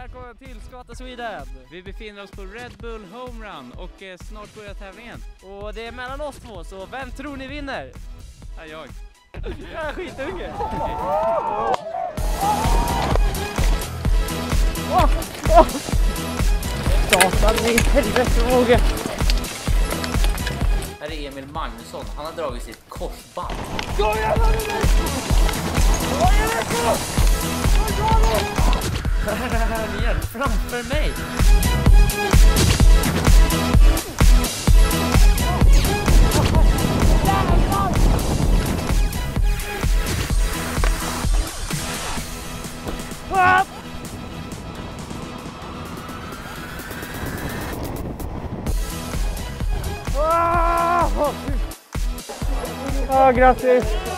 välkomna till Skata Sweden! Vi befinner oss på Red Bull Home Run och snart börjar tävlingen. Och det är mellan oss två, så vem tror ni vinner? Ja, jag. Ja, skitunge! Satan i helvete våga! Här är Emil Magnusson, han har dragit sitt korsband. Här igen, framför mig! Grattis!